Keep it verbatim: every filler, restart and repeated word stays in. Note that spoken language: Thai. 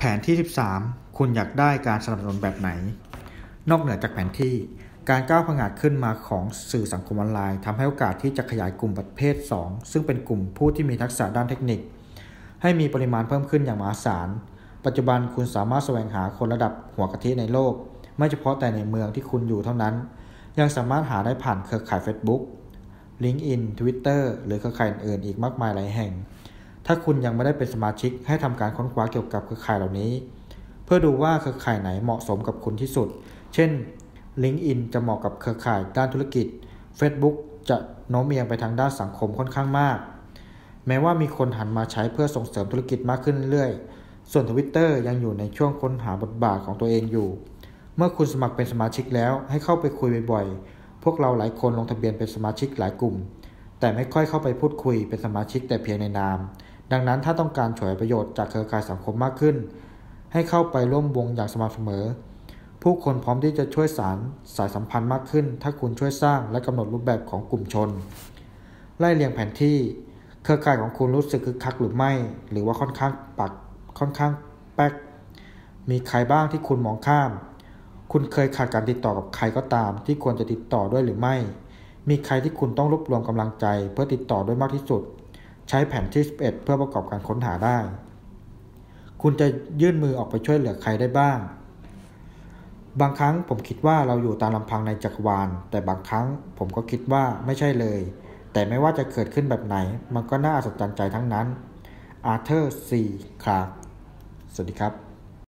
แผนที่สิบสามคุณอยากได้การสนับสนุนแบบไหนนอกเหนือจากแผนที่การก้าวผงาดขึ้นมาของสื่อสังคมออนไลน์ทำให้โอกาสที่จะขยายกลุ่มประเภทสองซึ่งเป็นกลุ่มผู้ที่มีทักษะด้านเทคนิคให้มีปริมาณเพิ่มขึ้นอย่างมหาศาลปัจจุบันคุณสามารถแสวงหาคนระดับหัวกะทิในโลกไม่เฉพาะแต่ในเมืองที่คุณอยู่เท่านั้นยังสามารถหาได้ผ่านเครือข่าย Facebook LinkedIn Twitter หรือเครือข่ายอื่นๆอีกมากมายหลายแห่งถ้าคุณยังไม่ได้เป็นสมาชิกให้ทำการค้นคว้าเกี่ยวกับเครือข่ายเหล่านี้เพื่อดูว่าเครือข่ายไหนเหมาะสมกับคุณที่สุดเช่น LinkedIn จะเหมาะกับเครือข่ายด้านธุรกิจ Facebook จะโน้มเอียงไปทางด้านสังคมค่อนข้างมากแม้ว่ามีคนหันมาใช้เพื่อส่งเสริมธุรกิจมากขึ้นเรื่อยๆส่วน Twitter ยังอยู่ในช่วงค้นหาบทบาทของตัวเองอยู่เมื่อคุณสมัครเป็นสมาชิกแล้วให้เข้าไปคุยบ่อยๆพวกเราหลายคนลงทะเบียนเป็นสมาชิกหลายกลุ่มแต่ไม่ค่อยเข้าไปพูดคุยเป็นสมาชิกแต่เพียงในนามดังนั้นถ้าต้องการฉวยประโยชน์จากเครือข่ายสังคมมากขึ้นให้เข้าไปร่วมวงอย่างสม่ำเสมอผู้คนพร้อมที่จะช่วยสานสายสัมพันธ์มากขึ้นถ้าคุณช่วยสร้างและกำหนดรูปแบบของกลุ่มชนไล่เรียงแผนที่เครือข่ายของคุณรู้สึกคึกคักหรือไม่หรือว่าค่อนข้างปักค่อนข้างแป๊กมีใครบ้างที่คุณมองข้ามคุณเคยขาดการติดต่อกับใครก็ตามที่ควรจะติดต่อด้วยหรือไม่มีใครที่คุณต้องรวบรวมกำลังใจเพื่อติดต่อด้วยมากที่สุดใช้แผนที่สิบเอ็ดเพื่อประกอบการค้นหาได้คุณจะยื่นมือออกไปช่วยเหลือใครได้บ้างบางครั้งผมคิดว่าเราอยู่ตามลำพังในจักรวาลแต่บางครั้งผมก็คิดว่าไม่ใช่เลยแต่ไม่ว่าจะเกิดขึ้นแบบไหนมันก็น่าอัศจรรย์ใจทั้งนั้นอาร์เธอร์ ซี คลาร์กสวัสดีครับ